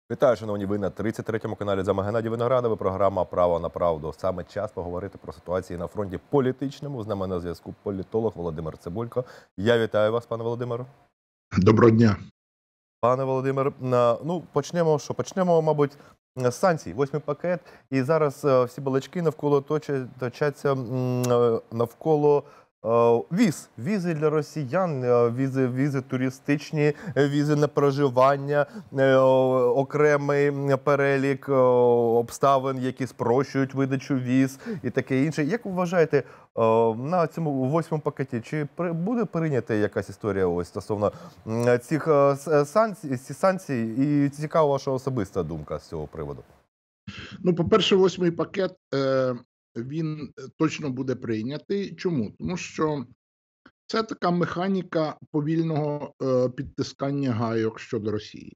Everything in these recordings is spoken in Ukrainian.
Вітаю, шановні, ви на 33-му каналі. З вами Геннадій Виноградов, програма «Право на правду». Саме час поговорити про ситуацію на фронті політичному. З нами на зв'язку політолог Володимир Цибулько. Я вітаю вас, пане Володимире. Доброго дня. Пане Володимир, почнемо, мабуть, з санкцій. 8-й пакет. І зараз всі балачки навколо точаться навколо візи для росіян, візи туристичні, візи на проживання, окремий перелік обставин, які спрощують видачу віз і таке інше. Як ви вважаєте, на цьому 8-му пакеті, чи буде прийнята якась історія ось стосовно цих санкцій? І цікава ваша особиста думка з цього приводу? Ну, по-перше, 8-й пакет, він точно буде прийнятий. Чому? Тому що це така механіка повільного підтискання гайок щодо Росії.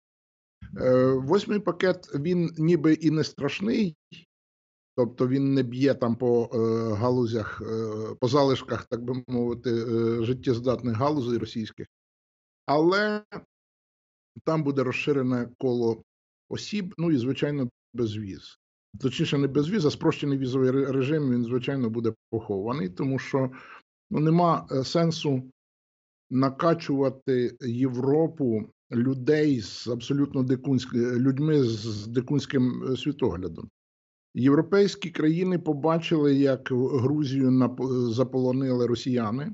8-й пакет, він ніби і не страшний, тобто він не б'є там по галузях, по залишках, так би мовити, життєздатних галузей російських, але там буде розширене коло осіб, ну і, звичайно, безвіз. Точніше, не безвіз, а спрощений візовий режим, він, звичайно, буде похований, тому що нема сенсу накачувати Європу людей з абсолютно людьми з дикунським світоглядом. Європейські країни побачили, як Грузію заполонили росіяни,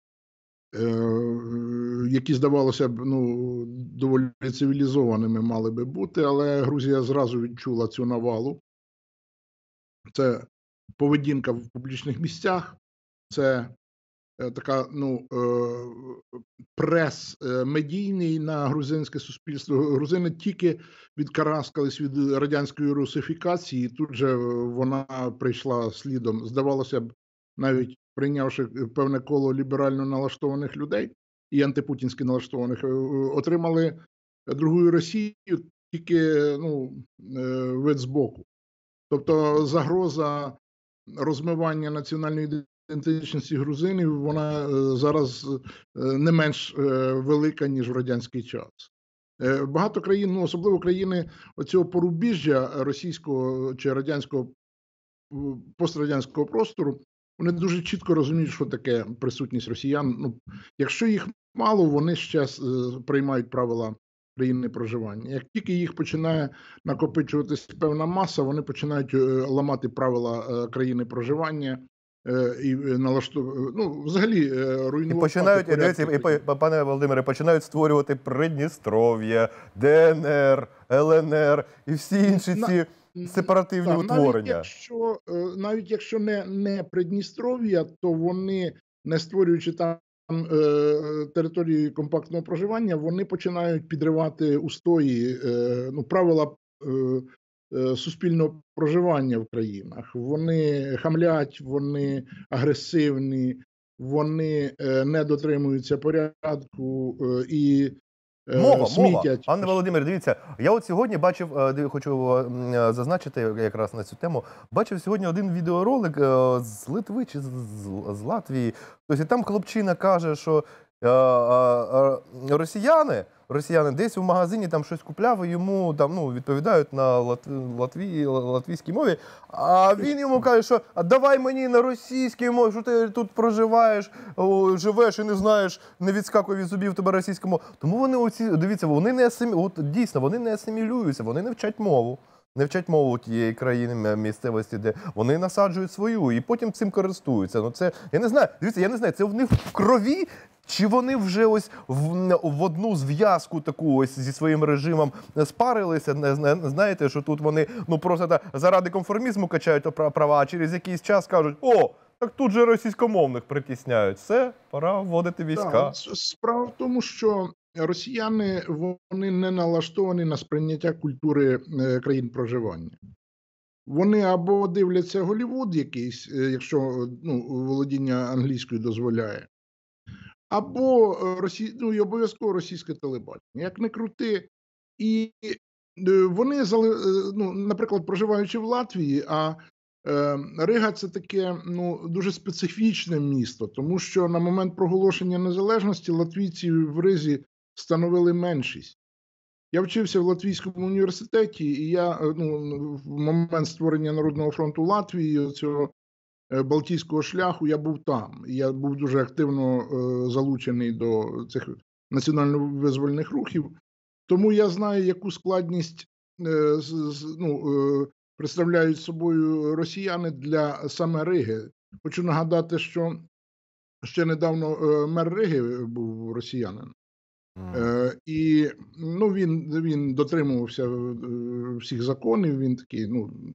які, здавалося б, доволі цивілізованими мали би бути, але Грузія зразу відчула цю навалу. Це поведінка в публічних місцях, це така, прес медійний на грузинське суспільство. Грузини тільки відкараскались від радянської русифікації, і тут же вона прийшла слідом. Здавалося б, навіть прийнявши певне коло ліберально налаштованих людей і антипутінськи налаштованих, отримали другу Росію, тільки вид збоку. Тобто загроза розмивання національної ідентичності грузинів, вона зараз не менш велика, ніж в радянський час. Багато країн, особливо країни оцього порубіжжя російського чи радянського, пострадянського простору, вони дуже чітко розуміють, що таке присутність росіян. Якщо їх мало, вони ще приймають правила країни проживання. Як тільки їх починає накопичуватись певна маса, вони починають ламати правила країни проживання і взагалі руйнувати. Пане Володимире, починають створювати Придністров'я, ДНР, ЛНР і всі інші ці сепаративні утворення. Навіть якщо не Придністров'я, то вони, не створюючи там території компактного проживання, вони починають підривати устої, правила суспільного проживання в країнах. Вони хамлять, вони агресивні, вони не дотримуються порядку і смітять. Пане Володимир, дивіться, я от сьогодні бачив, хочу зазначити якраз на цю тему, бачив сьогодні один відеоролик з Литви чи з Латвії. Тобто там хлопчина каже, що росіяни десь в магазині там щось купляв, і йому там, відповідають на латвійській мові, а він йому каже, що давай мені на російській мові, що ти тут проживаєш, живеш і не знаєш, не відскакує від зубів тебе російська мова. Тому вони дивіться, вони не асимілюються, вони не вчать мову. Не вчать мову тієї країни, місцевості, де вони насаджують свою і потім цим користуються. Я не знаю, це в них в крові, чи вони вже ось в одну зв'язку таку ось зі своїм режимом спарилися, знаєте, що тут вони просто заради конформізму качають права, а через якийсь час кажуть, так тут же російськомовних притісняють. Все, пора вводити війська. Справа в тому, що росіяни, вони не налаштовані на сприйняття культури країн проживання. Вони або дивляться Голлівуд якийсь, якщо володіння англійською дозволяє, або і обов'язково російське телебачення. Як не крути. І вони, наприклад, проживаючи в Латвії, а Рига – це таке дуже специфічне місто, тому що на момент проголошення незалежності латвійці в Ризі становили меншість. Я вчився в Латвійському університеті, і я в момент створення Народного фронту Латвії, цього Балтійського шляху, я був там. Я був дуже активно залучений до цих національно-визвольних рухів. Тому я знаю, яку складність представляють собою росіяни для саме Риги. Хочу нагадати, що ще недавно мер Риги був росіянин. І він дотримувався всіх законів, він такий,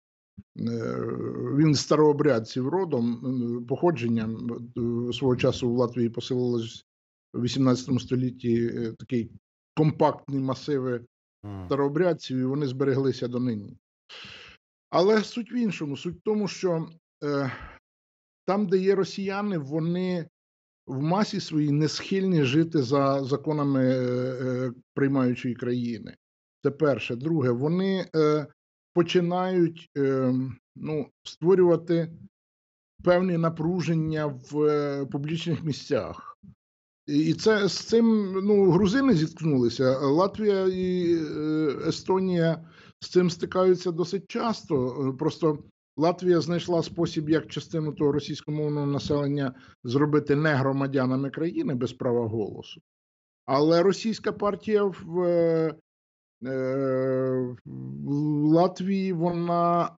він з старообрядців родом, походженням. Свого часу в Латвії поселилось в 18 столітті такий компактні масиви старообрядців, і вони збереглися донині. Але суть в іншому. Суть в тому, що там, де є росіяни, вони в масі своїй не схильні жити за законами приймаючої країни. Це перше. Друге, вони починають створювати певні напруження в публічних місцях. І з цим грузини зіткнулися. Латвія і Естонія з цим стикаються досить часто. Просто Латвія знайшла спосіб, як частину того російськомовного населення зробити не громадянами країни без права голосу. Але російська партія в Латвії, вона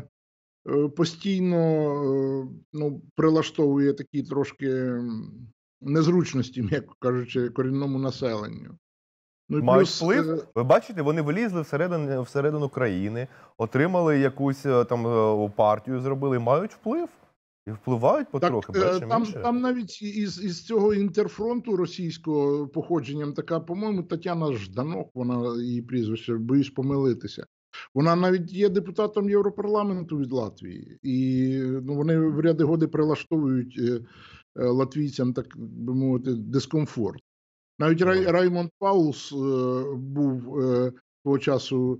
постійно прилаштовує такі трошки незручності, м'яко кажучи, корінному населенню. Мають вплив. Ви бачите, вони вилізли всередину країни, отримали якусь там партію, зробили, мають вплив. І впливають потрохи, менше. Там навіть із цього інтерфронту російського походженням така, по-моєму, Тетяна Жданок, вона її прізвище, боюсь помилитися. Вона навіть є депутатом Європарламенту від Латвії. І вони в ряди годи прилаштовують латвійцям, так би мовити, дискомфорт. Навіть Раймонд Паулс був того часу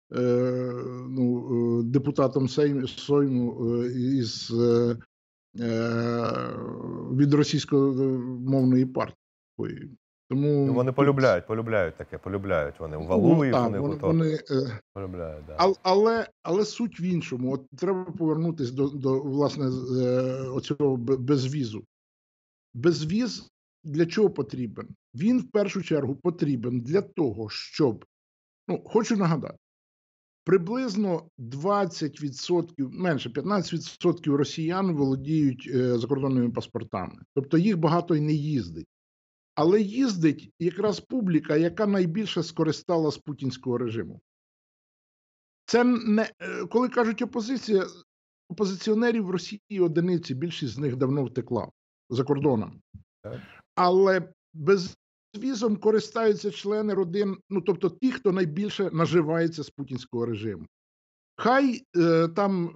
депутатом Сейму від російськомовної партії. Тому вони полюбляють таке, полюбляють вони. Валуєв вони полюбляють, да. Але суть в іншому. От треба повернутися до власне оцього безвізу. Безвіз для чого потрібен? Він в першу чергу потрібен для того, щоб, хочу нагадати, приблизно 20%, менше 15% росіян володіють закордонними паспортами. Тобто їх багато й не їздить. Але їздить якраз публіка, яка найбільше скористала з путінського режиму. Це не, коли кажуть опозиція, опозиціонерів в Росії одиниці, більшість з них давно втекла за кордоном. Але безвізом користаються члени родин, тобто ті, хто найбільше наживається з путінського режиму. Хай там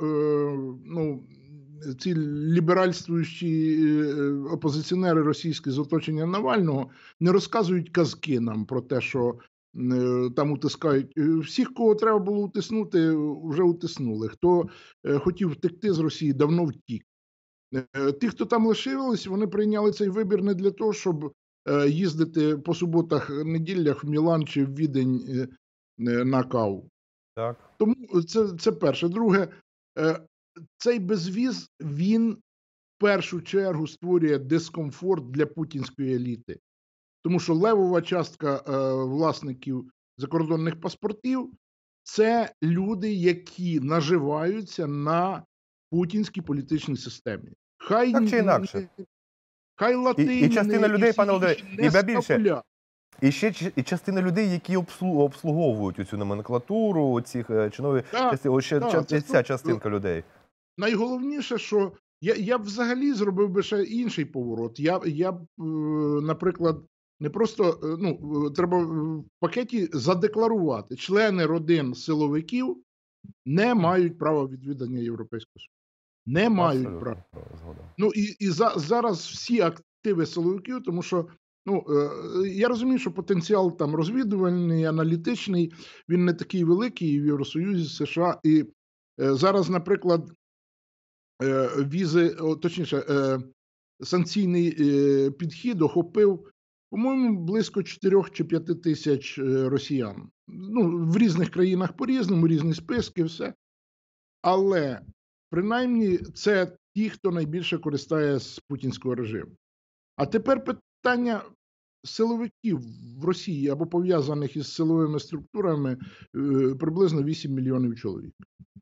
ці ліберальствуючі опозиціонери російські з оточення Навального не розказують казки нам про те, що там утискають. Всіх, кого треба було утиснути, вже утиснули. Хто хотів втекти з Росії, давно втік. Ті, хто там лишились, вони прийняли цей вибір не для того, щоб їздити по суботах, неділях в Мілан чи в Відень на каву. Так. Тому це перше. Друге, цей безвіз, він в першу чергу створює дискомфорт для путінської еліти. Тому що левова частка власників закордонних паспортів – це люди, які наживаються на путінській політичній системі. Хай так чи інакше. Хай латині, і частина людей, пане Володимире, і більше. І ще частина людей, які обслуговують цю номенклатуру, цих чинових, ця частинка людей. Найголовніше, що я б взагалі зробив би ще інший поворот. Я б, наприклад, не просто, треба в пакеті задекларувати, члени родин силовиків не мають права відвідання Європейського Союзу. Не мають права. І зараз всі активи силовиків, тому що я розумію, що потенціал там розвідувальний, аналітичний, він не такий великий в Євросоюзі, США. І зараз, наприклад, візи, точніше, санкційний підхід охопив, по-моєму, близько 4 чи 5 тисяч росіян. ну, в різних країнах по-різному, різні списки, все. Але принаймні це ті, хто найбільше користає з путінського режиму. А тепер питання силовиків в Росії або пов'язаних із силовими структурами приблизно 8 мільйонів чоловік.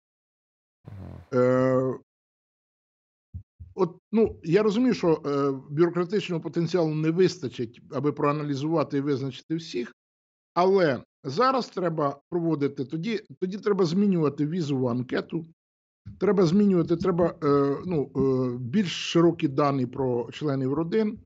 Е, От, ну, я розумію, що бюрократичного потенціалу не вистачить, аби проаналізувати і визначити всіх, але зараз треба проводити, тоді треба змінювати візову анкету, треба змінювати, треба більш широкі дані про членів родин.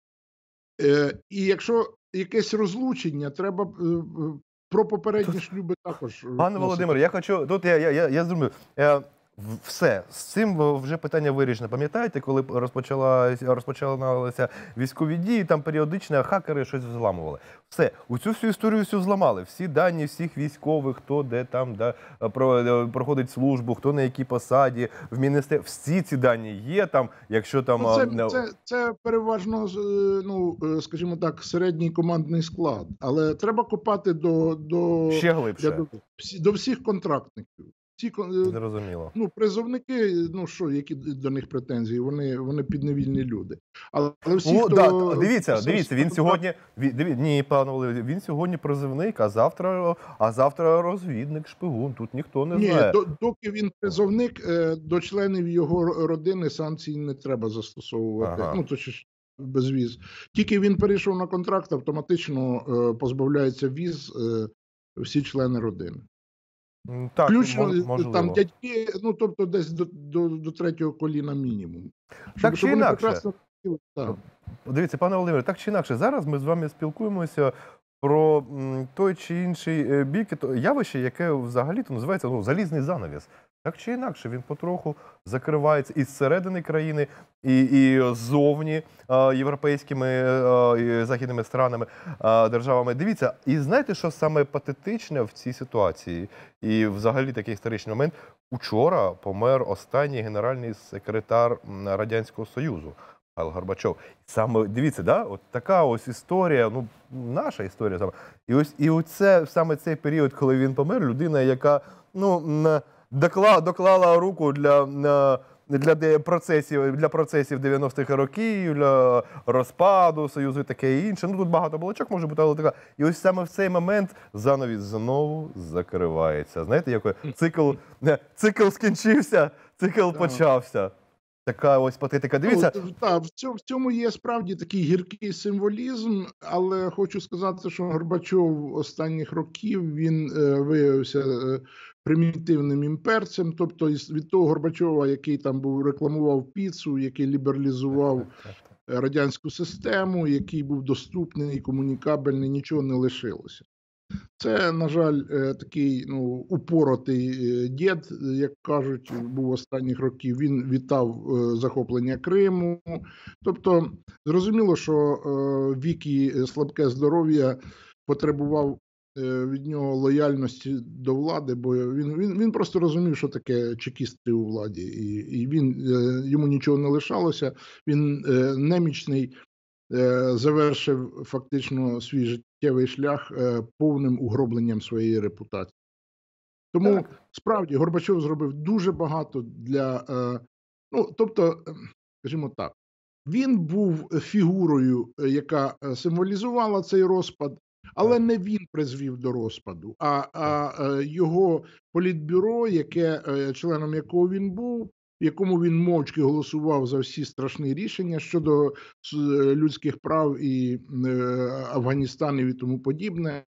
І якщо якесь розлучення, треба про попередні шлюби також. Пане Володимире, я хочу, тут я зрозумів. Все, з цим вже питання вирішено. Пам'ятаєте, коли розпочалися військові дії, там періодично хакери щось взламували. Все, у цю всю історію всю зламали. Всі дані всіх військових, хто де там проходить службу, хто на якій посаді, в міністерстві. Всі ці дані є там, якщо там... Це переважно, скажімо так, середній командний склад. Але треба копати ще глибше. До всіх контрактників. Зрозуміло. Ну, призовники, ну що, які до них претензії? Вони підневільні люди. Але всі, хто... Дивіться, він сьогодні... Ні, пане Володимире, він сьогодні призовник, а завтра розвідник, шпигун. Тут ніхто не знає. Ні, доки він призовник, до членів його родини санкцій не треба застосовувати. Ага. Ну, то ж безвіз. Тільки він перейшов на контракт, автоматично позбавляється віз всі члени родини. Так, включно можливо. Там дядьки, ну тобто десь до третього коліна мінімум. Так чи інакше. Так. Дивіться, пане Володимире, так чи інакше, зараз ми з вами спілкуємося про той чи інший бік явище, яке взагалі-то називається залізний занавіс. Так чи інакше, він потроху закривається і зсередини країни, і ззовні європейськими і західними странами, державами. Дивіться, і знаєте, що саме патетичне в цій ситуації? І взагалі такий історичний момент. Учора помер останній генеральний секретар Радянського Союзу Михайло Горбачов. Саме, дивіться, да? От така ось історія, ну, наша історія саме. І оце саме цей період, коли він помер, людина, яка, доклала руку для процесів 90-х років, для розпаду Союзу і таке інше. Ну, тут багато балачок може бути, але така. І ось саме в цей момент занавіс знову закривається. Знаєте, який цикл скінчився, цикл почався. Така ось патетика. Дивіться. Так, в цьому є справді такий гіркий символізм, але хочу сказати, що Горбачов останніх років, він виявився примітивним імперцем, тобто від того Горбачова, який там рекламував піцу, який лібералізував радянську систему, який був доступний, комунікабельний, нічого не лишилося. Це, на жаль, такий упоротий дід, як кажуть, був останніх років. Він вітав захоплення Криму. Тобто, зрозуміло, що вік і слабке здоров'я потребував від нього лояльності до влади, бо він просто розумів, що таке чекісти у владі. І йому нічого не лишалося. Він немічний, завершив фактично свій життєвий шлях повним угробленням своєї репутації. Тому, справді, Горбачов зробив дуже багато для... тобто, скажімо так, він був фігурою, яка символізувала цей розпад, але не він призвів до розпаду, а його політбюро, членом якого він був, в якому він мовчки голосував за всі страшні рішення щодо людських прав і Афганістану і тому подібне.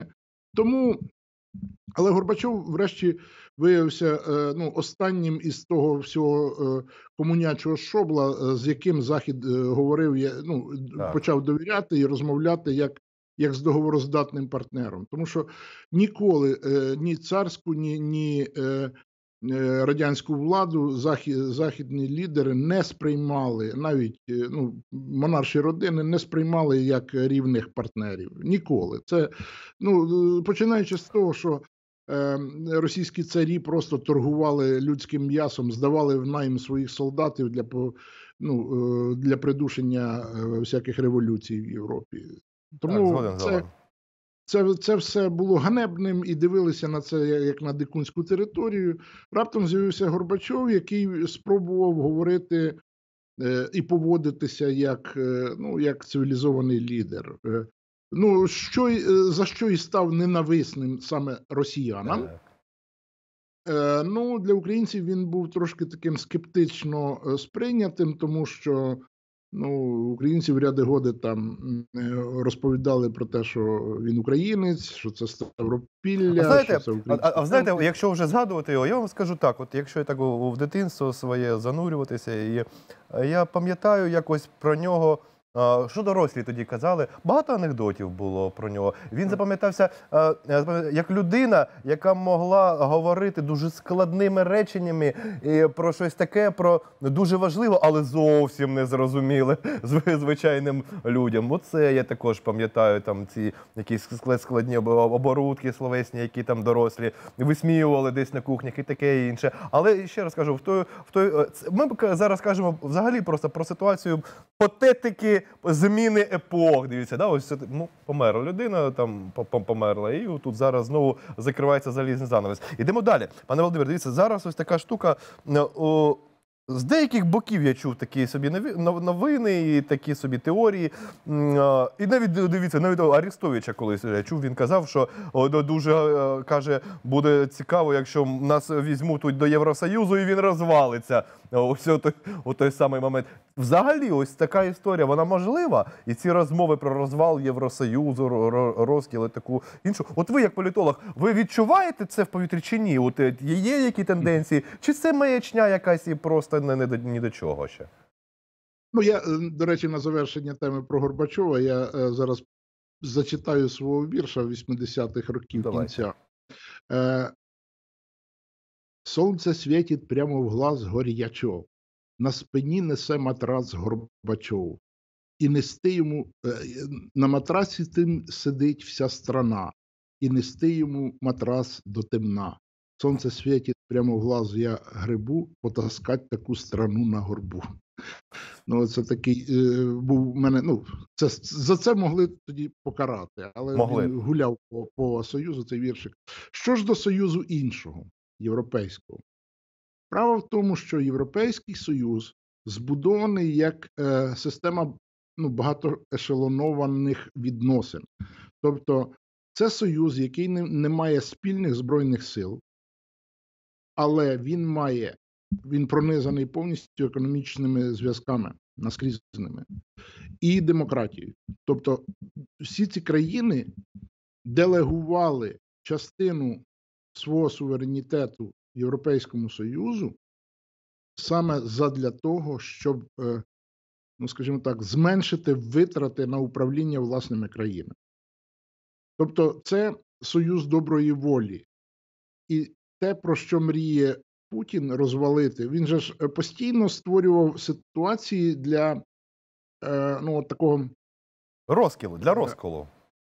Але Горбачов врешті виявився останнім із того всього комунячого шобла, з яким Захід говорив, почав довіряти і розмовляти як з договороздатним партнером. Тому що ніколи ні царську, ні радянську владу західні лідери не сприймали, навіть монарші родини не сприймали як рівних партнерів. Ніколи. Це, починаючи з того, що російські царі просто торгували людським м'ясом, здавали в найм своїх солдатів для придушення всяких революцій в Європі. Тому це все було ганебним і дивилися на це як на дикунську територію. Раптом з'явився Горбачов, який спробував говорити і поводитися як цивілізований лідер. За що і став ненависним саме росіянам. Для українців він був трошки таким скептично сприйнятим, тому що українці в ряди годи там розповідали про те, що він українець, що це Ставропілля, що це український. А знаєте, якщо вже згадувати його, я вам скажу так, от якщо я так в дитинство своє занурюватися, і я пам'ятаю якось про нього, що дорослі тоді казали, багато анекдотів було про нього. Він запам'ятався як людина, яка могла говорити дуже складними реченнями про щось таке, про дуже важливе, але зовсім незрозуміле звичайним людям. Оце я також пам'ятаю, там ці якісь складні оборудки словесні, які там дорослі висміювали десь на кухнях і таке інше. Але ще раз кажу, ми зараз кажемо взагалі просто про ситуацію патетики зміни епох. Дивіться, ось померла людина, там померла, і тут зараз знову закривається залізний занавес. Ідемо далі. Пане Володимир, дивіться, зараз ось така штука. З деяких боків я чув такі собі новини і такі собі теорії. І навіть, дивіться, навіть Арестовича колись я чув, він казав, що дуже, каже, буде цікаво, якщо нас візьмуть тут до Євросоюзу і він розвалиться. Ось у той самий момент. Взагалі, ось така історія, вона можлива? І ці розмови про розвал Євросоюзу, розкіл і таку іншу. От ви, як політолог, ви відчуваєте це в повітрі чи ні? От є які тенденції? Чи це маячня якась і просто ні до чого ще? Я, до речі, на завершення теми про Горбачова, я зараз зачитаю свого вірша 80-х років кінця. Сонце світить прямо в глаз Горячов, на спині несе матрац Горбачов. І нести йому, на матрасі тим сидить вся страна, і нести йому матрас до темна. Сонце світить прямо в глаз, я грибу, потаскать таку страну на горбу. Це такий був в мене, за це могли тоді покарати, але він гуляв по Союзу, цей віршик. Що ж до Союзу іншого, європейського? Справа в тому, що Європейський Союз збудований як система багатоешелонованих відносин. Тобто це союз, який не має спільних збройних сил, але він пронизаний повністю економічними зв'язками, наскрізними, і демократією. Тобто всі ці країни делегували частину свого суверенітету Європейському Союзу саме задля того, щоб, скажімо так, зменшити витрати на управління власними країнами. Тобто це союз доброї волі. І те, про що мріє Путін розвалити, він же ж постійно створював ситуації для такого розколу, для розколу.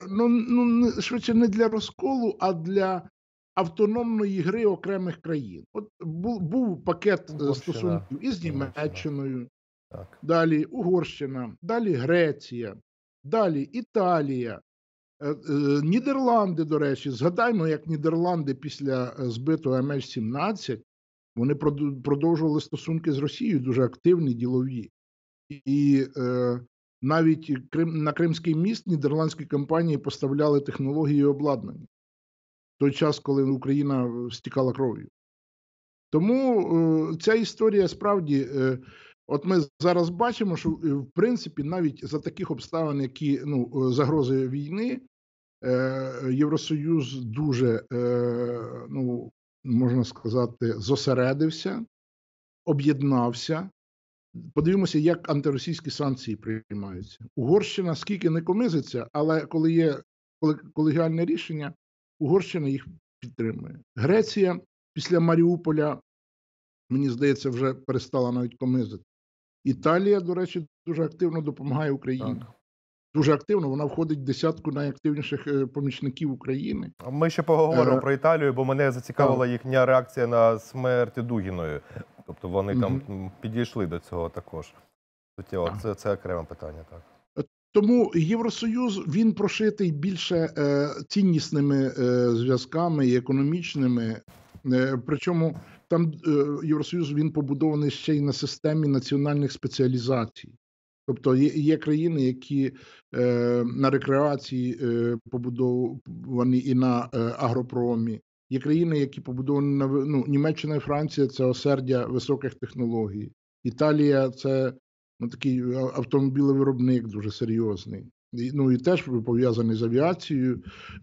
Швидше не для розколу, а для автономної гри окремих країн. От був пакет стосунків із Німеччиною, далі Угорщина, далі Греція, далі Італія, Нідерланди, до речі. Згадаймо, як Нідерланди після збитого MH17, вони продовжували стосунки з Росією, дуже активні, ділові. І навіть на Кримський міст нідерландські компанії поставляли технології і обладнання. В той час, коли Україна стікала кров'ю. Тому ця історія справді, от ми зараз бачимо, що в принципі навіть за таких обставин, які загрози війни, Євросоюз дуже, можна сказати, зосередився, об'єднався. Подивимося, як антиросійські санкції приймаються. Угорщина скільки не комизиться, але коли є колегіальне рішення, Угорщина їх підтримує. Греція після Маріуполя, мені здається, вже перестала навіть комизити. Італія, до речі, дуже активно допомагає Україні. Так. Дуже активно, вона входить в десятку найактивніших помічників України. Ми ще поговоримо про Італію, бо мене зацікавила їхня реакція на смерть Дугіної. Тобто вони там підійшли до цього також. Це окреме питання, так. Тому Євросоюз, він прошитий більше ціннісними зв'язками і економічними. Причому там Євросоюз, він побудований ще й на системі національних спеціалізацій. Тобто є країни, які на рекреації побудовані і на агропромі. Є країни, які побудовані на Німеччина і Франція – це осердя високих технологій. Італія – це такий автомобілевиробник дуже серйозний. І теж пов'язаний з авіацією.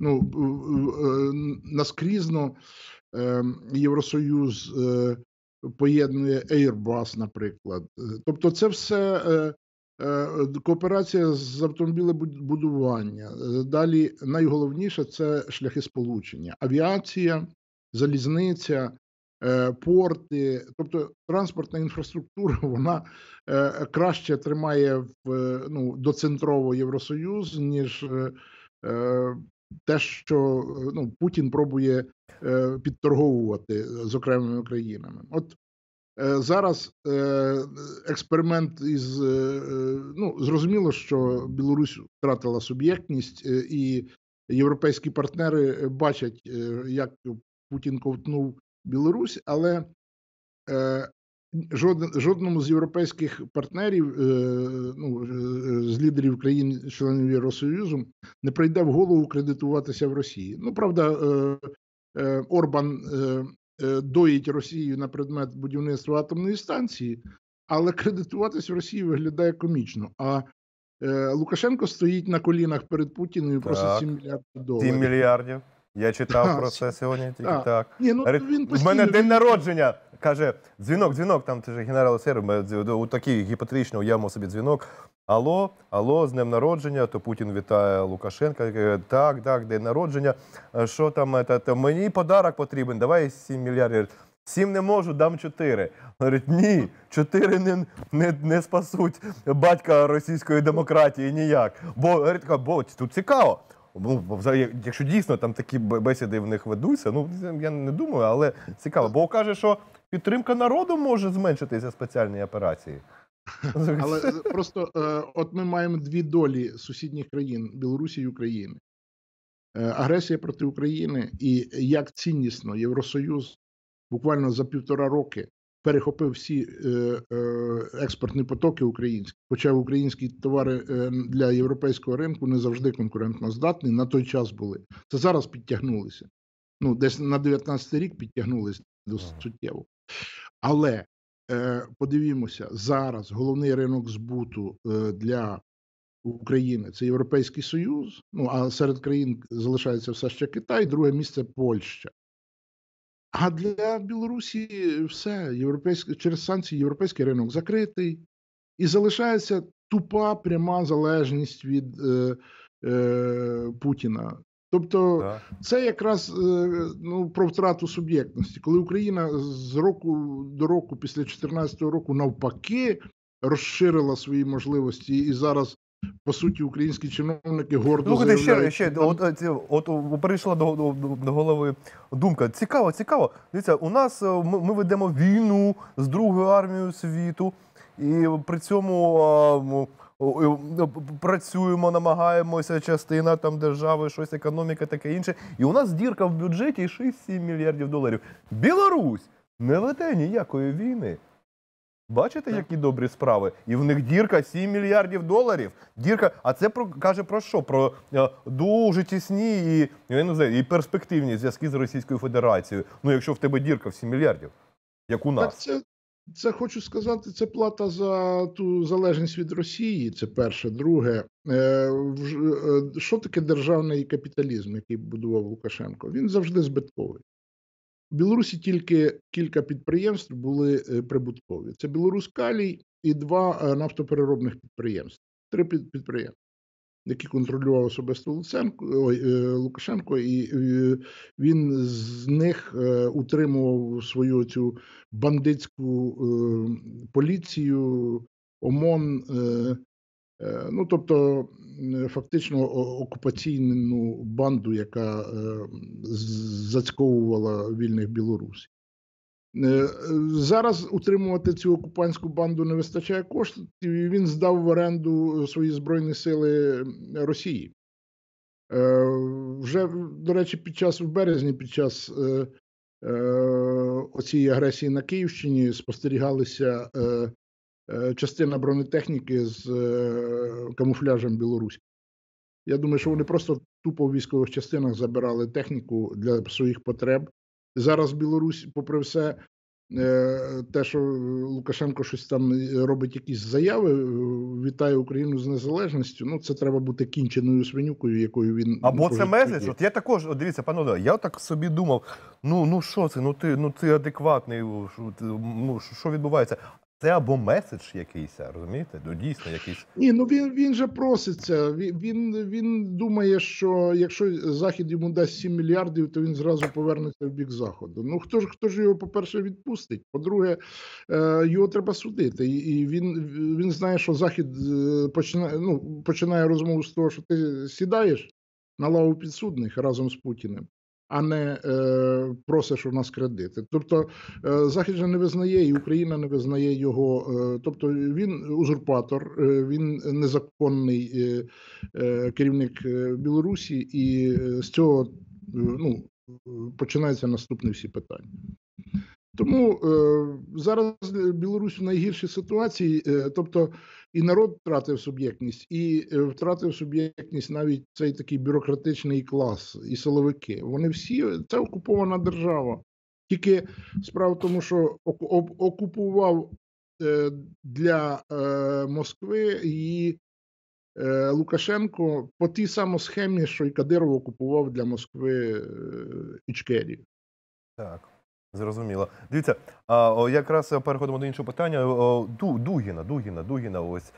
Наскрізно Євросоюз поєднує Airbus, наприклад. Тобто це все кооперація з автомобілебудування. Далі найголовніше – це шляхи сполучення. Авіація, залізниця, порти. Тобто транспортна інфраструктура, вона краще тримає доцентрово Євросоюз, ніж те, що Путін пробує підторговувати з окремими країнами. От зараз експеримент із зрозуміло, що Білорусь втратила суб'єктність, і європейські партнери бачать, як Путін ковтнув Білорусь, але жодному з європейських партнерів, з лідерів країн-членів Євросоюзу, не прийде в голову кредитуватися в Росії. Правда, Орбан доїть Росію на предмет будівництва атомної станції, але кредитуватись в Росії виглядає комічно. А Лукашенко стоїть на колінах перед Путіним і просить 7 мільярдів доларів. 7 мільярдів. Я читав про це сьогодні, тільки так. Він в мене день народження. Каже, дзвінок, там ти ж генерал СР, у такий гіпотетично уявимо собі дзвінок. Алло, з днем народження, то Путін вітає Лукашенка, каже, так, день народження, що там, мені подарок потрібен, давай 7 мільярдів. 7 не можу, дам 4. Говорить, ні, 4 не спасуть батька російської демократії ніяк. Бо тут цікаво. Якщо дійсно там такі бесіди в них ведуться, я не думаю, але цікаво. Бо каже, що підтримка народу може зменшитися спеціальній операції. Але просто от ми маємо дві долі сусідніх країн – Білорусі і України. Агресія проти України і як ціннісно Євросоюз буквально за 1,5 роки перехопив всі експортні потоки українські, хоча українські товари для європейського ринку не завжди конкурентноздатні, на той час були. Це зараз підтягнулися. Десь на 19-й рік підтягнулися досить суттєво. Але подивімося, зараз головний ринок збуту для України – це Європейський Союз, а серед країн залишається все ще Китай, друге місце – Польща. А для Білорусі все, через санкції європейський ринок закритий, і залишається тупа пряма залежність від Путіна. Тобто це якраз про втрату суб'єктності. Коли Україна з року до року, після 2014 року, навпаки, розширила свої можливості, і зараз, по суті, українські чиновники гордо заявляють... От прийшла до голови думка. Цікаво. Дивіться, у нас, ми ведемо війну з Другою армією світу, і при цьому працюємо, намагаємося, частина там держави, щось, економіка, таке інше. І у нас дірка в бюджеті 6-7 мільярдів доларів. Білорусь не веде ніякої війни. Бачите, які добрі справи? І в них дірка 7 мільярдів доларів. А це каже про що? Про дуже тісні і перспективні зв'язки з Російською Федерацією. Якщо в тебе дірка в 7 мільярдів, як у нас. Так це хочу сказати, це плата за ту залежність від Росії, це перше. Друге, що таке державний капіталізм, який будував Лукашенко? Він завжди збитковий. В Білорусі тільки кілька підприємств були прибуткові. Це Білоруськалій і 2 нафтопереробних підприємства. 3 підприємства, які контролював особисто Лукашенко, і він з них утримував свою цю бандитську поліцію, ОМОН, тобто фактично окупаційну банду, яка зацьковувала вільних білорусів. Зараз утримувати цю окупантську банду не вистачає коштів, і він здав в оренду свої Збройні сили Росії. Вже, до речі, в березні, під час оцієї агресії на Київщині спостерігалися частина бронетехніки з камуфляжем білоруським. Я думаю, що вони просто тупо в військових частинах забирали техніку для своїх потреб. Зараз Білорусь, попри все, те, що Лукашенко щось там робить якісь заяви, вітає Україну з незалежністю, ну це треба бути кінченою свинюкою, якою він... Або це меседж. От я також, от дивіться, пане Олег, я так собі думав, ну що це, ну ти адекватний, ну що відбувається? Це або меседж якийсь, розумієте? Ну, дійсно, якийсь. Ні, ну він же проситься. Він думає, що якщо Захід йому дасть 7 мільярдів, то він зразу повернеться в бік Заходу. Ну хто ж його, по-перше, відпустить? По-друге, його треба судити. І він знає, що Захід починає розмову з того, що ти сідаєш на лаву підсудних разом з Путіним, а не просиш у нас кредити. Тобто Захід же не визнає, і Україна не визнає його. Тобто він узурпатор, він незаконний керівник Білорусі, і з цього починаються наступні всі питання. Тому зараз Білорусь в найгіршій ситуації, тобто і народ втратив суб'єктність, і втратив суб'єктність навіть цей такий бюрократичний клас, і силовики. Вони всі, це окупована держава. Тільки справа в тому, що окупував для Москви її Лукашенко по тій самій схемі, що і Кадиров окупував для Москви Ічкерію. Так. Зрозуміло. Дивіться, якраз переходимо до іншого питання. Дугіна. Ось.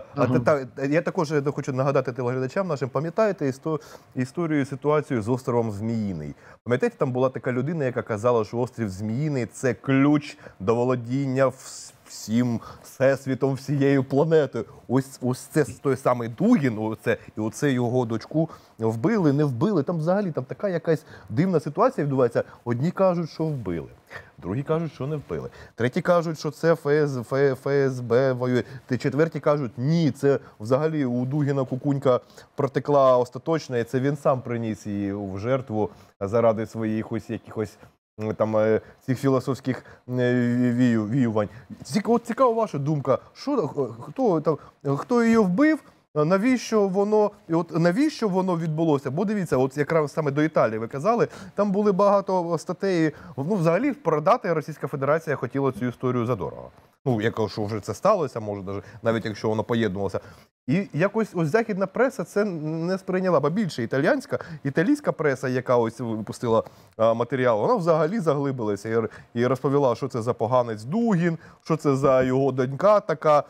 Я також хочу нагадати телеглядачам нашим, пам'ятаєте історію, ситуацію з островом Зміїний? Пам'ятаєте, там була така людина, яка казала, що острів Зміїний – це ключ до володіння всім всесвітом, всією планетою. Ось це той самий Дугін, і оце його дочку вбили, не вбили. Там взагалі така якась дивна ситуація відбувається. Одні кажуть, що вбили, другі кажуть, що не вбили. Треті кажуть, що це ФСБ воює. Четверті кажуть, ні, це взагалі у Дугіна кукунька протекла остаточно, і це він сам приніс її в жертву заради своїх ось якихось там цих філософських віювань. Цікава ваша думка, хто її вбив, навіщо воно відбулося? Бо дивіться, от якраз саме до Італії ви казали, там були багато статей, взагалі продати Російська Федерація хотіла цю історію задорого. Якщо вже це сталося, може, навіть якщо воно поєднувалося. І якось ось західна преса це не сприйняла, бо більше італійська преса, яка ось випустила матеріал, вона взагалі заглибилася і розповіла, що це за поганець Дугін, що це за його донька така.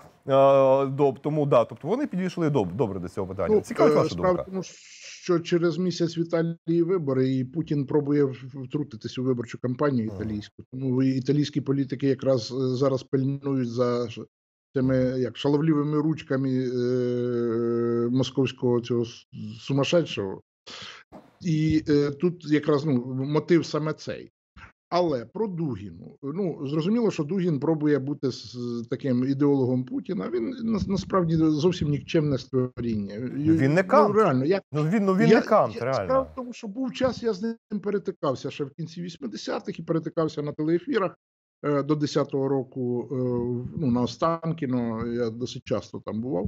Тобто вони підійшли добре до цього питання. Цікавить ваша думка? Тому що через місяць в Італії вибори, і Путін пробує втрутитись у виборчу кампанію італійську. Тому італійські політики якраз зараз пильнують за цими шаловливими ручками московського цього сумасшедшого. І тут якраз мотив саме цей. Але про Дугіну. Зрозуміло, що Дугін пробує бути таким ідеологом Путіна. Він насправді зовсім нікчемне створіння. Він не Кант. Реально. Він не Кант, реально. Справа в тому, що був час, я з ним перетикався ще в кінці 80-х і перетикався на телеефірах до 10-го року на Останкіно. Я досить часто там бував.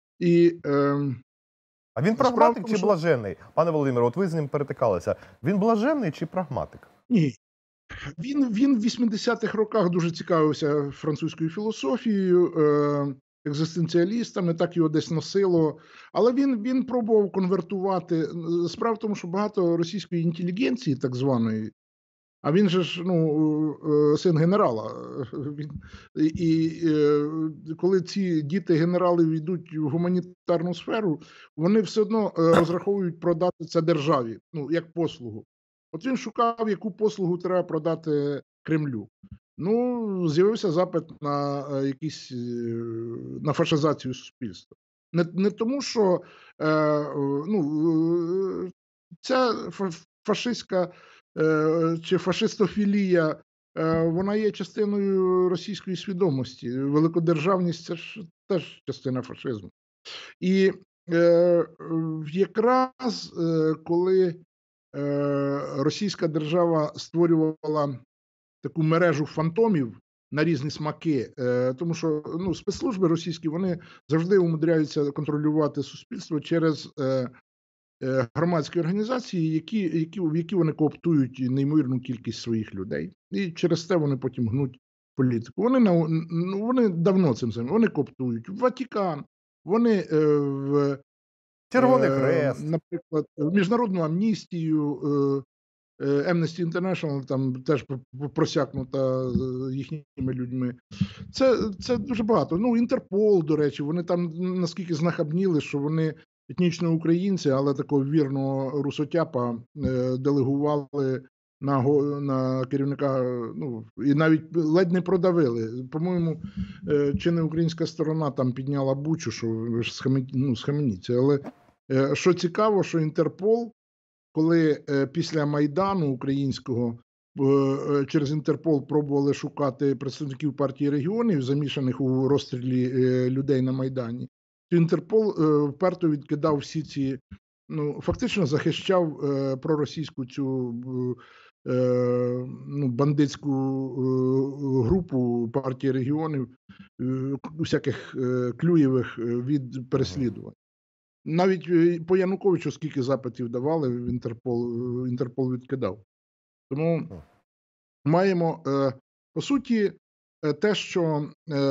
А він прагматик чи блаженний? Пане Володимире, от ви з ним перетикалися. Він блаженний чи прагматик? Ні. Він в 80-х роках дуже цікавився французькою філософією, екзистенціалістами, так його десь носило. Але він пробував конвертувати. Справа в тому, що багато російської інтелігенції, так званої, а він же ж син генерала. Коли ці діти генералів йдуть в гуманітарну сферу, вони все одно розраховують продати це державі, як послугу. От він шукав, яку послугу треба продати Кремлю. З'явився запит на фашизацію суспільства. Не тому, що ця фашистська чи фашистофілія вона є частиною російської свідомості. Великодержавність – це ж теж частина фашизму. І якраз коли російська держава створювала таку мережу фантомів на різні смаки, тому що спецслужби російські, вони завжди умудряються контролювати суспільство через громадські організації, в які вони кооптують неймовірну кількість своїх людей. І через те вони потім гнуть політику. Вони давно цим займаються. Вони кооптують Ватикан, вони в Червоний Хрест. наприклад, Міжнародну амністію, Amnesty International там теж просякнута їхніми людьми. Це дуже багато. Інтерпол, до речі, вони там наскільки знахабніли, що вони етнічно українці, але такого вірного русотяпа делегували на керівника, і навіть ледь не продавили. По-моєму, чи не українська сторона там підняла бучу, що ви ж схаменіться. Але що цікаво, що Інтерпол, коли після Майдану українського через Інтерпол пробували шукати представників партії регіонів, замішаних у розстрілі людей на Майдані, то Інтерпол вперто відкидав всі ці, фактично захищав проросійську цю бандитську групу партії регіонів, всяких Клюєвих від переслідувань. Навіть по Януковичу скільки запитів давали, Інтерпол відкидав. Тому маємо, по суті, те, що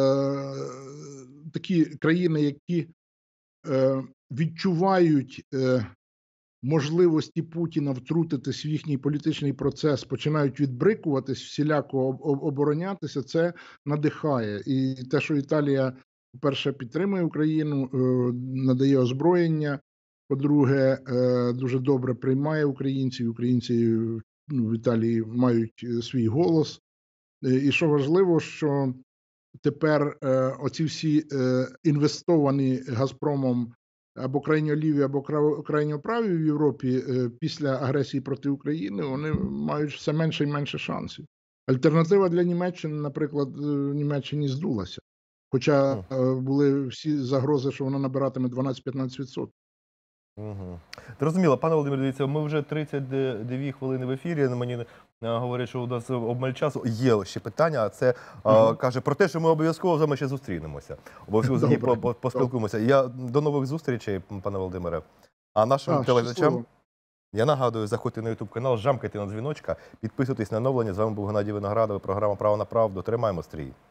такі країни, які відчувають можливості Путіна втрутитись в їхній політичний процес, починають відбрикуватись, всіляко оборонятися, це надихає. І те, що Італія, по-перше, підтримує Україну, надає озброєння, по-друге, дуже добре приймає українців, українці в Італії мають свій голос. І що важливо, що тепер оці всі інвестовані Газпромом або крайньо ліві, або крайньо праві в Європі після агресії проти України, вони мають все менше і менше шансів. Альтернатива для Німеччини, наприклад, в Німеччині здулася. Хоча були всі загрози, що вона набиратиме 12-15%. Зрозуміло. Пане Володимире, дивіться, ми вже 32 хвилини в ефірі. Мені говорять, що у нас обмаль часу. Є ще питання, а це каже про те, що ми обов'язково з вами ще зустрінемося. Обов'язково поспілкуємося. До нових зустрічей, пане Володимире. А нашим телеглядачам я нагадую, заходьте на YouTube канал, жамкайте на дзвіночка, підписуйтесь на оновлення. З вами був Геннадій Виноградов, програма «Право на правду». Тримаємо стрій.